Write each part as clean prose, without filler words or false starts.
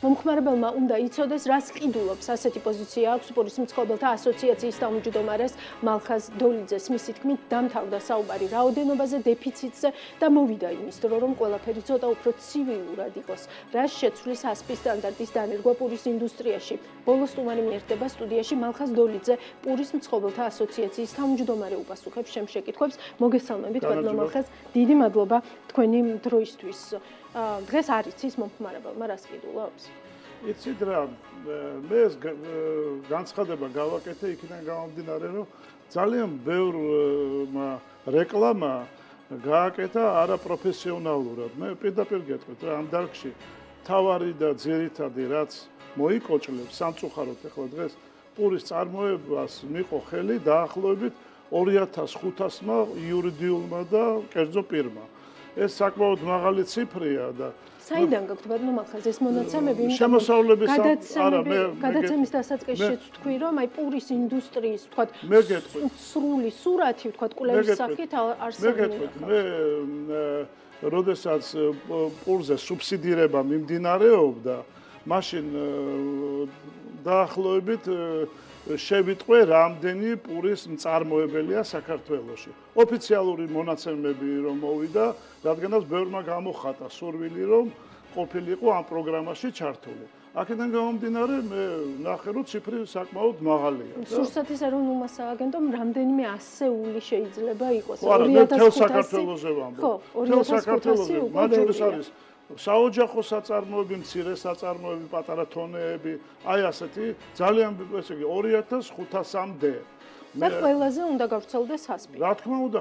მომხმარებელმა უნდა იცოდეს, რას ყიდულობს. ასეთი პოზიცია აქვს პურის მცხოვრებელთა ასოციაციის თავმჯდომარეს მალხაზ დოლიძეს. მისი თქმით, დამთავრდა საუბარი რაოდენობაზე, დეფიციტზე და მოვიდა იმის დრო, რომ ყველაფერი ცოტა უფრო ცივილურად იყოს. რას შეცვლის ASP-ის სტანდარტის დანერგვა პურის ინდუსტრიაში. ბოლოს სტუმარი მიერთება სტუდიაში მალხაზ დოლიძე, პურის მცხოვრებელთა ასოციაციის თავმჯდომარე უპასუხებს ჩემს შეკითხვებს. მოგესალმებით, ბატონო მალხაზ, დიდი მადლობა თქვენი დროისთვის. დღეს არ იცის მომხმარებელმა რას ყიდულობს? იცით რა, მე ეს განცხადება გავაკეთე იქიდან გამომდინარე, რომ ძალიან ბევრმა რეკლამა გააკეთა არაპროფესიონალურად. მე პირდაპირ გეტყვით რა, ამ დარგში თავარი და ძირითადი რაც მოიკოჭლებს სამწუხაროდ ახლა დღეს პურის წარმოებას მიყო ხელი დაახლოებით 2500-მა იურიდიულმა და კერძო პირმა. ეს საკმაოდ მაღალი ციფრია და საიდან გაქვთ ბატონო მალხაზ ეს მონაცემები? შემოსავლების გადაცემის დასაწყისშიც თქვი, რომ აი პურის ინდუსტრიის თქვათ სრული სურათი თქვათ კვლევის სახით არსებობს. მე როდესაც პურზე სუბსიდირება მიმდინარეობდა, მაშინ დაახლოებით შევიტყვე რამდენი პურის მწარმოებელია საქართველოში. ოფიციალური მონაცემები რომ მოვიდა, რადგანაც ბევრმა გამოხატა სურვილი რომ ყოფილიყო ამ პროგრამაში ჩართული. აქედან გამომდინარე მე ნახე რომ ციფრი საკმაოდ მაღალია. სურსათის ეროვნულმა სააგენტომ რამდენიმე ასეული შეიძლება იყოს. 2500 საქართველოზე ვამბობ. ხო, 2500-ზე. მათ შორის არის საოჯახო საწარმოები, მცირე საწარმოები, პატარა თონეები, აი ასეთი ძალიან ესე იგი 2500-მდე. და ყველაზე უნდა გავრცელდეს ASP. რა თქმა უნდა,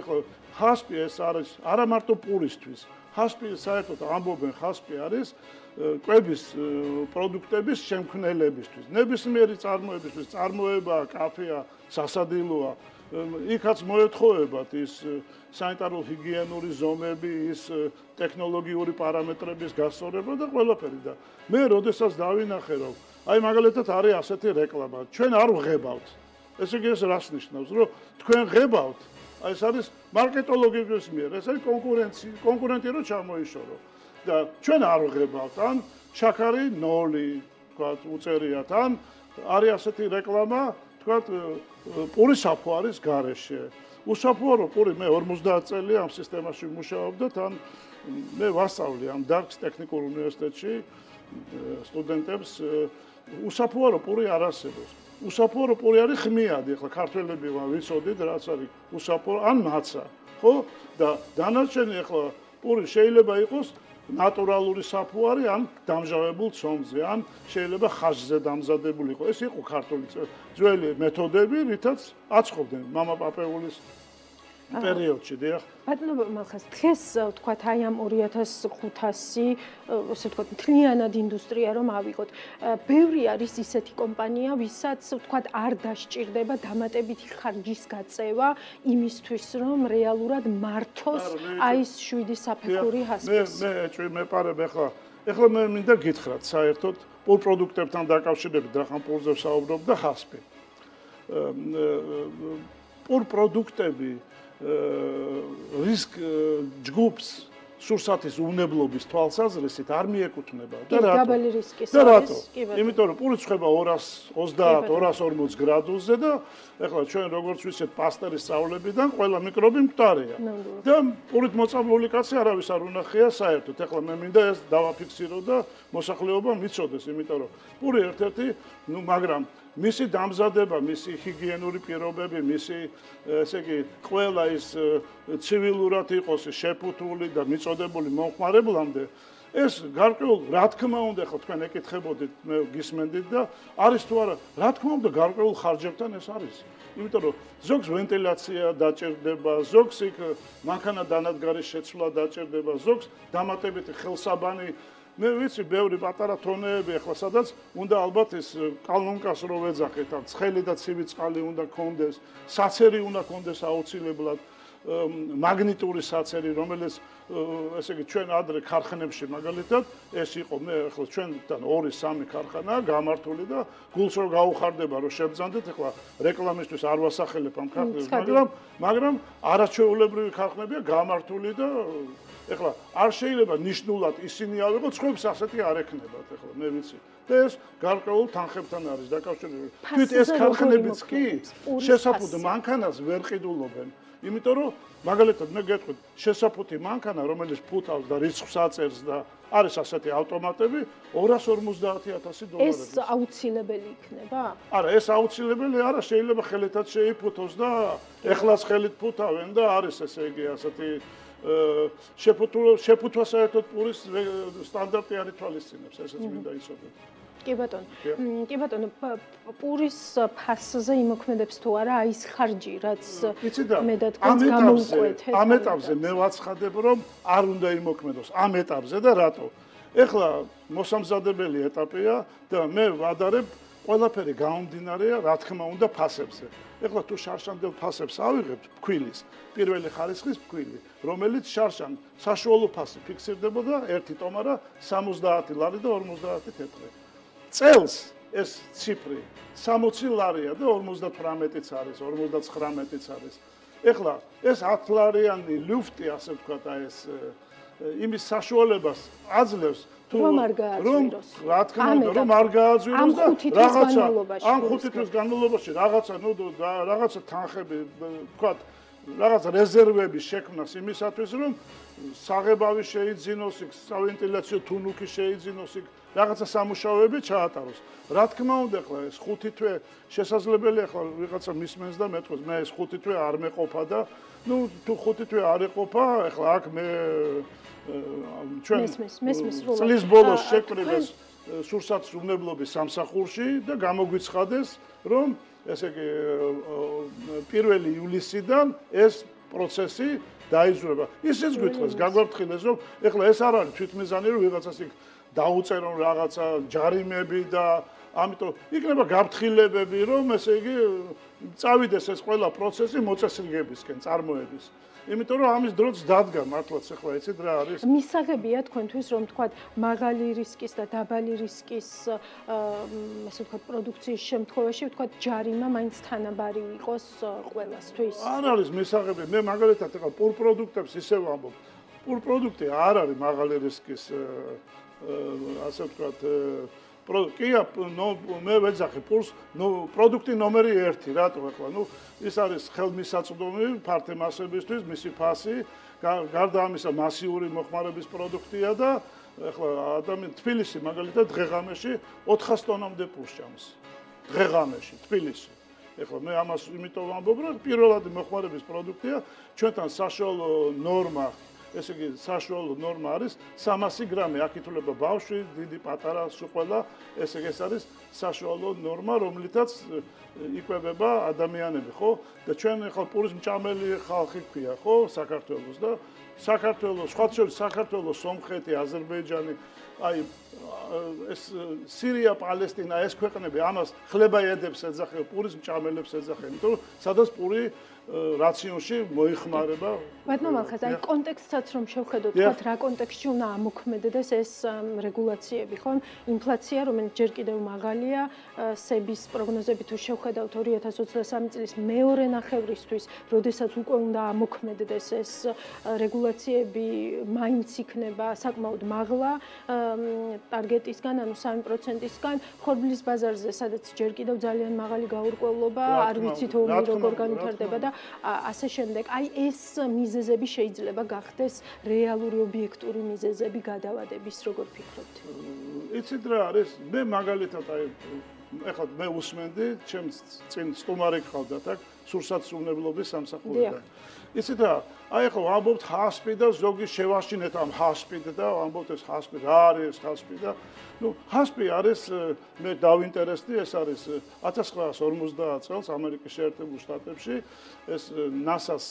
ASP ეს არის არა მარტო პურისთვის. ASP საერთოდ ამბობენ, ASP არის კვების პროდუქტების შემქმნელებისთვის. ნებისმიერი წარმოებისთვის, წარმოება, კაფეა, სასადილოა, იქაც მოეთხოვებათ ის სანიტარო-ჰიგიენური ზომები, ის ტექნოლოგიური პარამეტრების გასწორება და ყველაფერი და მე როდესაც დავინახე რომ აი მაგალითად არის ასეთი რეკლამა, ჩვენ არ ვღებავთ. ესე იგი ეს რას ნიშნავს, რომ თქვენ ღებავთ? აი ეს არის მარკეტოლოგების მიერ, ეს არის კონკურენტი რომ ჩამოიშორო და ჩვენ არ ვღებავთ, ან შაქარი 0, თქვათ, უწერიათ, ან არის ასეთი რეკლამა, თქვათ, პური საფო არის გარეშე. უსაფოა რომ პური მე 50 წელი ამ სისტემაში ვმუშაობდა, თან მე ვასწავლე ამ დარგს ტექნიკურ უნივერსიტეტში სტუდენტებს. უსაფოა რომ პური არ არსებობს. უსაფოა რომ პური არის ხმიადი, ახლა ქართველები ვიცოდით რაც არის უსაფო ან მაცა, ხო? და დანარჩენი ახლა პური შეიძლება იყოს ნატურალური საფუარი ან დამჟავებულ ცომზე, ან შეიძლება ხაჟზე დამზადებული იყო. ეს იყო ქართული ძველი მეთოდები, რითაც აწყობდნენ მამა-პაპეულის პერიოდში, დიახ. ბატონო მალხაზ, დღეს თქვათ აი ამ 2500, ასე ვთქვათ, მთლიანად ინდუსტრია რომ ავიღოთ. ბევრი არის ისეთი კომპანია, ვისაც ვთქვათ არ დასჭირდება დამატებითი ხარჯის გაწევა იმისთვის, რომ რეალურად მართოს აი ეს 7 საფეხური ASP-ს. მე მეპარებ ეხლა მე მინდა გითხრათ საერთოდ პურ პროდუქტებთან დაკავშირებით რა ხან პურზე ვსაუბრობ და ASP. პურ პროდუქტები რისკ ჯგუფს სურსათის უნებლობის თვალსაზრისით არ მიეკუთვნება და რატო? დაბალი რისკის და რატო? არის, კი ბატონო. იმიტომ რომ პური ცხება 230-240 გრადუსზე და ეხლა ჩვენ როგორც ვიცით პასტერის სწავლებიდან ყველა მიკრობი მკვდარია. და პურით მოწამლული კაცი არავის არ უნახია საერთოდ. ეხლა მე მინდა ეს დავაფიქსირო და მოსახლეობამ იცოდეს, იმიტომ რომ პური ერთ-ერთი, მაგრამ მისი დამზადება, მისი ჰიგიენური პირობები, მისი ესე იგი ყველა ის ცივილურად იყოს შეფუთული და მიწოდებული მომხმარებლამდე ეს გარკვეულ რა თქმა უნდა ხო თქვენ ეკითხებოდით მე გისმენდით და არის თუ არა რა თქმა უნდა გარკვეულ ხარჯებთან ეს არის იმიტომ რომ ზოგს ვენტილაცია დაჭირდება ზოგს იქ მანქანა დანადგარის შეცვლა დაჭირდება ზოგს დამატებითი ხელსაბანი მე ვიცი ბევრი პატარა თონეები ახლა სადაც უნდა ალბათ ეს კალონკას რო ვეძახეთ ან ცხელი და ცივი წყალი უნდა კონდეს საცერი უნდა კონდეს აუცილებლად მაგნიტური საცერი რომელიც ესე იგი ჩვენ ადრე ქარხნებში მაგალითად ეს იყო მე ახლა ჩვენთან 2-3 ქარხანაა გამართული და გულს რო გაუხარდება რომ შებძანდეთ ახლა რეკლამისთვის არ ვასახელებ ამ ქარხნებს მაგრამ არაჩვეულებრივი ქარხნებია გამართული და ეხლა არ შეიძლება ნიშნულად ისინი ავიღოთ, სხვებს ასეთი არ ექნებათ, ეხლა მე ვიცი. და ეს გარკვეულ თანხებთან არის დაკავშირებული. თვით ეს ქარხნებიც კი შესაფუდ მანქანას ვერ ყიდულობენ. იმიტომ რომ მაგალითად მე გეტყვით, შესაფუთი მანქანა, რომელიც ფუთავს და რიცხვს აწერს და არის ასეთი ავტომატები, 250,000 დოლარები. ეს აუცილებელი იქნება? არა, ეს აუცილებელი არა, შეიძლება ხელითაც შეიფუთოს და ეხლაც ხელით ფუთავენ და არის ესე იგი ასეთი შეფუთვა საერთოდ პურის სტანდარტი არ ითვალისწინებს, ესეც მინდა იცოდეთ. კი ბატონო, პურის ფასზე იმოქმედებს თუ არა აი ეს ხარჯი, რაც მე და თქვენ გამოვკვეთეთ. ამ ეტაპზე მე ვაცხადებ, რომ არ უნდა იმოქმედოს ამ ეტაპზე და რატო? ეხლა მოსამზადებელი ეტაპია და მე ვადარებ ყველაფერი გამომდინარეა, რა თქმა უნდა, ფასებზე. ეხლა თუ შარშანდელ ფასებს ავიღებთ ფქვილის, პირველი ხარისხის ფქვილი, რომელიც შარშან საშუალო ფასი ფიქსირდებოდა 1 ტომარა 70 ლარი და 50 თეთრი. წელს ეს ციფრი 60 ლარია და 58-იც არის, 59-იც არის. ეხლა ეს 10 ლარიანი ლუფტი, ასე ვთქვათ, აი ეს იმის საშუალებას აძლევს რომ არ გააძვიროს. რა თქმა უნდა, რომ არ გააძვიროს და რაღაცა ამ 5 თვის განმავლობაში რაღაცა თანხები, ვთქვათ, რაღაც რეზერვების შექმნას იმისათვის, რომ საღებავი შეიძინოს, სავენტილაციო თუნუქი შეიძინოს, რაღაცა სამუშაოები ჩაატაროს. რა თქმა უნდა, ახლა ეს 5 თვე შესაძლებელია, ახლა ვიღაცა მისმენს და მეტყვის, მე ეს 5 თვე არ მეყოფა და ნუ თუ 5 თვე არ ეყოფა, ახლა აქ მე ჩვენ წლის ბოლოს შეკრიბეს სურსათმრუნებლობის სამსახურში და გამოგვიცხადეს, რომ ესე იგი 1 ივლისიდან ეს პროცესი დაიზრება. ისიც გითხრას, გაგვაფრთხილეს, რომ ეხლა ეს არ არის თვითმიზანი, რომ ვიღაცას იქ დაუწერონ რაღაცა ჯარიმები და ამიტომ იქნება გაფრთხილებები, რომ ესე იგი წავიდეს ეს ყველა პროცესი მოწესრიგებისკენ, წარმოების. იმიტომ რომ ამის დროც დადგა მართლაც ახლა იცით რა არის? მისაღებია თქვენთვის რომ თქვათ მაღალი რისკის და დაბალი რისკის ასე ვთქვათ პროდუქციის შემთხვევაში ვთქვათ ჯარიმა მაინც თანაბარი იყოს ყველასთვის. არ არის მისაღები. მე მაგალითად ახლა პურ პროდუქტებს ისევ ვამბობ. პურ პროდუქტი არ არის მაღალი რისკის ასე ვთქვათ კი მე ვეძახი პურს, პროდუქტი ნომერი 1, რატო ახლა? ის არის ხელმისაწვდომი ფართე მასებისთვის, მისი ფასი, გარდა ამისა მასიური მოხმარების პროდუქტია და ახლა ადამიანი თბილისი მაგალითად დღეღამეში 400 ტონამდე პურს ჭამს. დღეღამეში თბილისი. ეხლა მე ამას იმიტომ ვამბობ, რომ პირველადი მოხმარების პროდუქტია, ჩვენთან საშუალო ნორმა ესე იგი საშუალო ნორმა არის 300 გრამი, აქ ითვლება ბავშვი, დიდი, პატარა, სულ ესე იგი ეს არის საშუალო ნორმა, რომლითაც იკვებება ადამიანები, ხო? და ჩვენ ახლა პურის მჭამელი ხალხი ქვია, ხო, საქართველოს და საქართველოს, სხვა შორის საქართველოს, სომხეთი, აზერბაიჯანი, აი ეს სირია, პალესტინა, ეს ქვეყნები ამას ხლებაედებს ეძახიან, პურის მჭამელებს ეძახიან, იმიტომ რომ სადაც პური რაციონში მოიხმარება. ბატონო მალხაზ, აი კონტექსტსაც რომ შევხედოთ, თქვათ რა კონტექსტში უნდა ამოქმედდეს ეს რეგულაციები, ხო? ინფლაცია, რომელიც ჯერ კიდევ მაღალია, სების პროგნოზები თუ შევხედავთ 2023 წლის მეორე ნახევრისთვის, როდესაც უკვე უნდა ამოქმედდეს ეს რეგულაციები, მაინც იქნება საკმაოდ მაღლა ტარგეტისგან, ანუ 3%-ისგან, ხორბლის ბაზარზე, სადაც ჯერ კიდევ ძალიან მაღალი გაურკვევლობა, არ ვიცით ომი როგორ განვითარდება და ასე შემდეგ. აი ეს მიზეზები შეიძლება გახდეს რეალური ობიექტური მიზეზები გადავადების, როგორ ფიქრობთ? იცით რა არის? მე მაგალითად აი ეხლა მე უსმენდი, ჩემს წინ სტუმარი გყავდათ აქ სურსათმრუნებლობის სამსახურიდან. იცით რა? აი ახლა ვამბობთ ჰასპი და ზოგი შევაშინეთ ამ ჰასპით და ვამბობთ ეს ჰასპი რა არის ჰასპი და ჰასპი არის მე დავინტერესდი ეს არის 1950 წელს ამერიკის შეერთებულ შტატებში ეს NASA-ს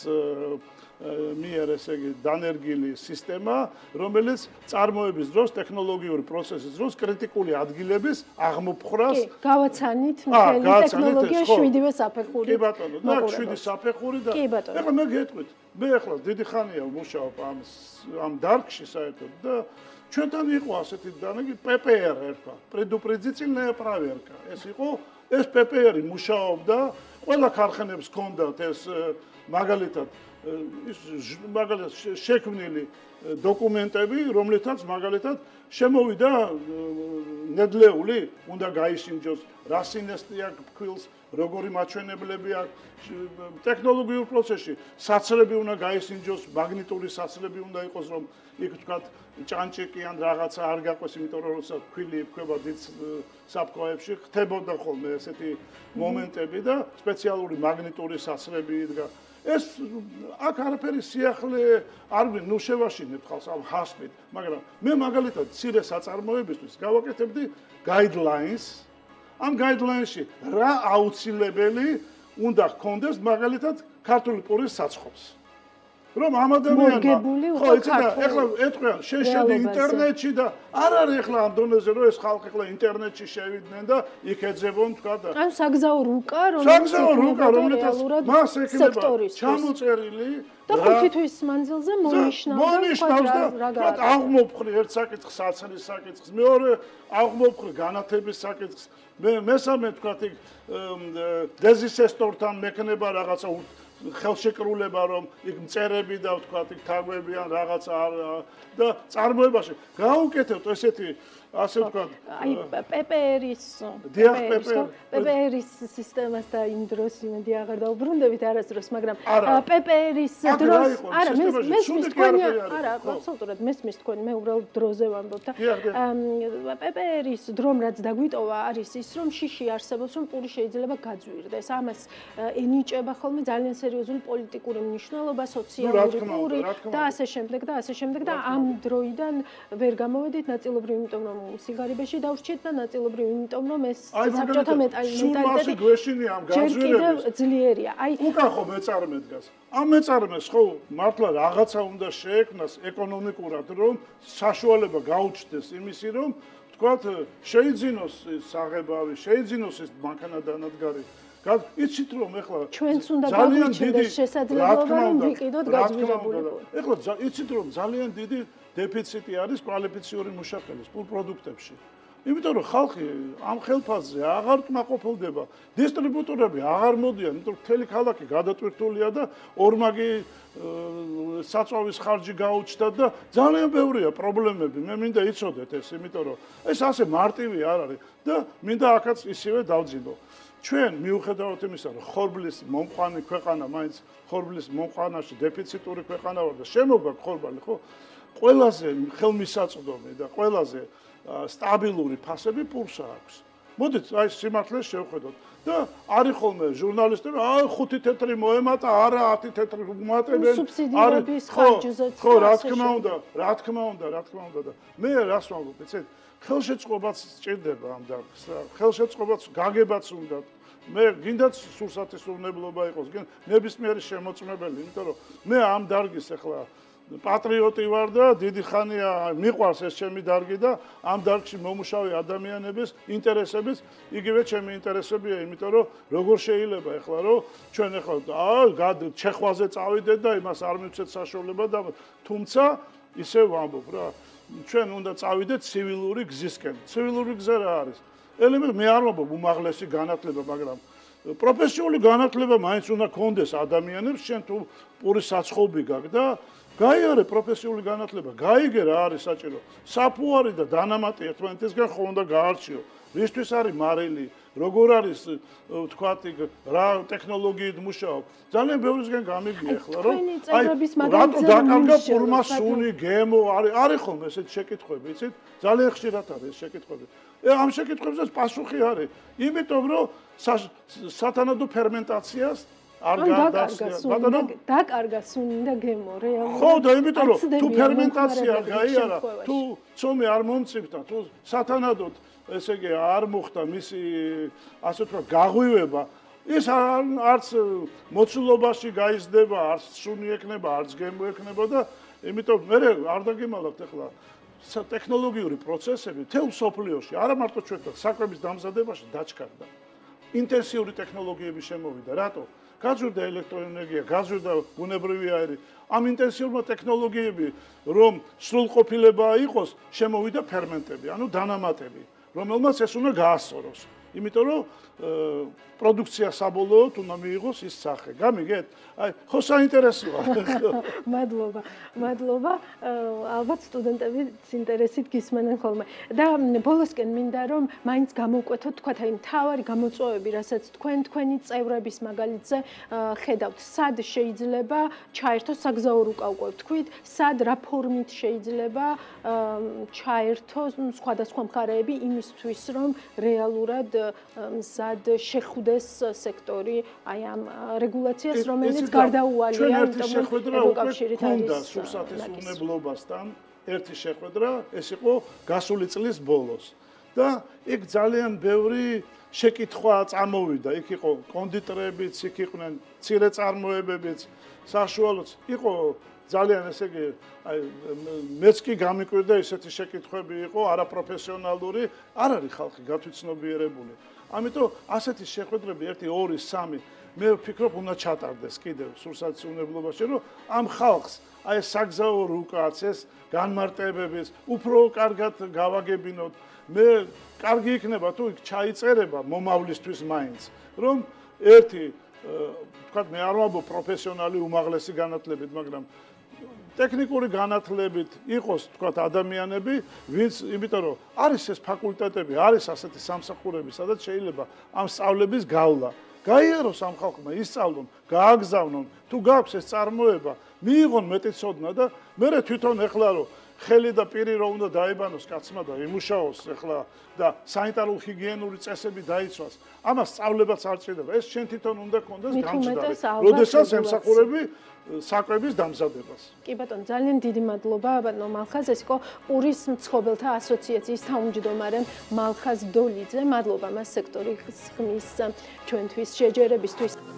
მიერ ესე იგი დანერგილი სისტემა რომელიც წარმოების დროს ტექნოლოგიური პროცესის დროს კრიტიკული ადგილების აღმოფხრას გავაცანით მთელი ტექნოლოგია 7-ვე საფეხური კი ბატონო და 7 საფეხური და ეხლა მე გეტყვით მე ახლა დიდი ხანია ვმუშაობ ამ დარგში საერთოდ და ჩვენთან იყო ასეთი დანერგი PPR ერქვა предупредительная проверка ეს იყო ეს PPR-ი მუშაობდა ყველა ქარხანებს ჰქონდათ ეს მაგალითად ის მაგალითად შექმნილი დოკუმენტები, რომლითაც მაგალითად შემოვიდა ნედლეული, უნდა გაისინჯოს, რა სინესტი აქვს ფქვილს, როგორი მაჩვენებლები აქვს ტექნოლოგიურ პროცესში, საცრები უნდა გაისინჯოს, მაგნიტური საცრები უნდა იყოს, რომ იქ თქვათ ჭანჭიკი ან რაღაცა არ გაყვეს, იმიტომ რომ როცა ფქვილი იფქვება დიდ საფრთხეებში, ხდებოდა ხოლმე ესეთი მომენტები და სპეციალური მაგნიტური საცრები იდგა. ეს აქ არაფერი სიახლე არ ნუ შევაშინებ ხალხს ამ ჰასპით, მაგრამ მე მაგალითად ცირე საწარმოებისთვის გავაკეთებდი guidelines. ამ guidelines-ში რა აუცილებელი უნდა ჰქონდეს მაგალითად ქართული პურის საცხობს. რომ ამ ადამიანმა ხო იცით ეხლა ეთქვიან შეშედი ინტერნეტში და არ არის ეხლა ამ დონეზე რომ ეს ხალხი ეხლა ინტერნეტში შევიდნენ და იქ ეძებონ თქვა და ან საგზაო რუკა რომელთაც მას ექნება ჩამოწერილი და 5 თვის მანძილზე მონიშნავს და აღმოფხრი ერთ საკითხს აცრის საკითხს მეორე აღმოფხრი განათების საკითხს მესამე თქვა იქ დეზისესტორთან მექნება რაღაცა ხელშეკრულება რომ იქ მწერები და ვთქვათ იქ თაგვები ან რაღაცა და წარმოებაში გაუკეთებთ ესეთი ასე ვთქვათ აი PPR-ის სისტემას და იმ დროს იმედი აღარ დაუბრუნდებით არასდროს მაგრამ PPR-ის დროს არა მესმის თქვენი არა აბსოლუტურად მესმის თქვენი მე უბრალოდ დროზე ვამბობ და PPR-ის დრომ რაც დაგვიტოვა არის ის რომ შიში არსებობს რომ პური შეიძლება გაძვირდეს ამას ენიჭება ხოლმე ძალიან სერიოზული პოლიტიკური მნიშვნელობა სოციალური პური და ასე შემდეგ და ამ დროიდან ვერ გამოვედით ნაწილობრივ იმიტომ რომ სიგარებაში დავრჩეთ და ნაწილობრივ იმიტომ რომ ეს საბჭოთა მენტალიტეტი გვეშინი ამ გაძვირების ძლიერია. აი უკან ხო მეწარმედგას. ამ მეწარმეს ხო მართლა რაღაცა უნდა შეექმნას ეკონომიკურად რომ საშუალება გაუჩნდეს იმისი რომ თქვათ შეიძინოს საღებავი, შეიძინოს ეს მანქანადანადგარი იცით რომ ეხლა ჩვენც უნდა გაგვიჩნდეს შესაძლებლობა რომ ვიყიდოთ გაძვირებული. ეხლა იცით რომ ძალიან დიდი დეფიციტი არის კვალიფიციური მუშახელის პურ პროდუქტებში. იმიტომ რომ ხალხი ამ ხელფასზე აღარ კმაყოფილდება, დისტრიბუტორები აღარ მოდიან, იმიტომ რომ მთელი ქალაქი გადატვირთულია და ორმაგი საწვავის ხარჯი გაუჩნდა და ძალიან ბევრია პრობლემები. მე მინდა იცოდეთ ეს, იმიტომ რომ ეს ასე მარტივი არ არის და მინდა აქაც ისევე დავძინო. ჩვენ მიუხედავად იმისა, რომ ხორბლის მომყვანი ქვეყანა, მაინც ხორბლის მომყვანაში დეფიციტური ქვეყანა ვარ და შემოგვაქვს ხორბალი, ხო? ყველაზე ხელმისაწვდომი და ყველაზე სტაბილური ფასები პურსა აქვს. მოდით აი სიმართლეს შევხედოთ და არის ხოლმე ჟურნალისტები, აი 5 თეთრი მოემატა, არა 10 თეთრი უმატებენ. სუბსიდირების ხარჯზეც. ხო, რა თქმა უნდა და მე რას ვამბობ, იცით? ხელშეწყობაც სჭირდება ამ დარგს. ხელშეწყობაც გაგებაც უნდა. მე გინდაც სურსათისმურნებლობა იყოს, ნებისმიერი შემოწმებელი, იმიტომ რომ მე ამ დარგის ახლა პატრიოტი ვარ და დიდი ხანია მიყვარს ეს ჩემი დარგი და ამ დარგში მომუშავე ადამიანების ინტერესების იგივე ჩემი ინტერესებია, იმიტომ რომ როგორ შეიძლება ახლა რომ ჩვენ ახლა ჩეხვაზე წავიდეთ და იმას არ მივცეთ საშუალება და თუმცა ისე ვამბობ რა ჩვენ უნდა წავიდეთ ცივილური გზისკენ. ცივილური გზა რა არის? ელემენტი მე არ ვამბობ უმაღლესი განათლება, მაგრამ პროფესიული განათლება მაინც უნდა გქონდეს ადამიანებს, შენ თუ პურის საცხობი გაქვს და გაიარე პროფესიული განათლება, გაიგე რა არის საჭირო. საფუარი და დანამატი ერთმანეთისგან ხო უნდა გაარჩიო. რისთვის არის მარილი, როგორ არის თქვათ რა ტექნოლოგიით მუშაობ. ძალიან ბევრისგან გამიგია ახლა რომ რატო დაკარგა პურმა სუნი, გემო, არის ხოლმე ესეთ შეკითხვები, იცით? ძალიან ხშირად არის ეს შეკითხვები. ამ შეკითხვებზე პასუხი არის, იმიტომ რომ სათანადო ფერმენტაციას არ გადასწია. დაკარგა სუნი და გემო რეალურად. ხო და იმიტომ რომ თუ ფერმენტაცია გაიარა, თუ ცომი არ მომწიფდა, თუ სათანადოდ ესე იგი არ მოხდა მისი ასე ვთქვათ გაღვივება, ის არც მოცულობაში გაიზრდება, არც სუნი ექნება, არც გემო ექნება და იმიტომ მე არ დაგიმალავთ ახლა ტექნოლოგიური პროცესები თელ სოფლიოში, არა მარტო ჩვენთან, საკვების დამზადებაში დაჩქარდა. ინტენსიური ტექნოლოგიები შემოვიდა. რატო? გაძვირდა ელექტროენერგია, გაძვირდა ბუნებრივი აირი. ამ ინტენსიურმა ტექნოლოგიები რომ სრულყოფილება იყოს, შემოვიდა ფერმენტები, ანუ დანამატები, რომელმაც ეს უნდა გაასწოროს. იმიტომ რომ პროდუქცია საბოლოოდ უნდა მიიღოს ის სახე. გამიგეთ? აი, ხო საინტერესოა. მადლობა. ალბათ სტუდენტებიც ინტერესით გისმენენ ხოლმე. და ბოლოსკენ მინდა რომ მაინც გამოვკვეთოთ თქვათ აი მთავარი გამოწვევები, რასაც თქვენი წევრების მაგალითზე ხედავთ. სად შეიძლება ჩაერთოს საგზაო რუკა უკვე ვთქვით, სად რა ფორმით შეიძლება ჩაერთოს სხვადასხვა მხარეები იმისთვის, რომ რეალურად მზად შეხვდეს სექტორი აი ამ რეგულაციას, რომელიც გარდაუვალია, ევროკავშირით არის სურსათის უნებლობასთან ერთი შეხვედრა, ეს იყო გასული წლის ბოლოს. და იქ ძალიან ბევრი შეკითხვა წამოვიდა. იქ იყო კონდიტრებიც, იქ იყვნენ მცირე წარმოებებიც, საშუალოც. იყო ძალიან ესე იგი აი მეც კი გამიკვირდა ესეთი შეკითხვები იყო არაპროფესიონალური, არ არის ხალხი გათვითცნობიერებული. ამიტომ ასეთი შეხვედრები 1, 2, 3 მე ვფიქრობ უნდა ჩატარდეს კიდევ სურსათის უნებლობაში, რომ ამ ხალხს აი საგზაო რუკაც ეს განმარტებების უფრო კარგად გავაგებინოთ. მე კარგი იქნება თუ იქ ჩაიწერება მომავლისთვის მაინც, რომ ერთი თქვა მე არ ვამბობ პროფესიონალი უმაღლესი განათლებით, მაგრამ ტექნიკური განათლებით იყოს თქვა ადამიანები, ვინც იმიტომ რომ არის ეს ფაკულტეტები, არის ასეთი სამსახურები, სადაც შეიძლება ამ სწავლების გავლა. გაიაროს ამ ხალხმა, ისწავლონ, გააგზავნონ, თუ გაქვს ეს წარმოება, მიიღონ მეტიცოდნა და მე თვითონ ეხლა რომ ხელი და პირი რომ უნდა დაებანოს კაცმა და იმუშაოს ეხლა და სანიტარულ ჰიგიენური წესები დაიცვას. ამას სწავლებაც არ ჭირდება. ეს შენ თვითონ უნდა გქონდეს გამჭდარი. როდესაც ემსახურები საკვების დამზადებას. კი ბატონო, ძალიან დიდი მადლობა ბატონო მალხაზ, ეს იყო პურის მცხოვრებელთა ასოციაციის თავმჯდომარე მალხაზ დოლიძე. მადლობა მას სექტორის ხმის ჩვენთვის შეჯერებისთვის.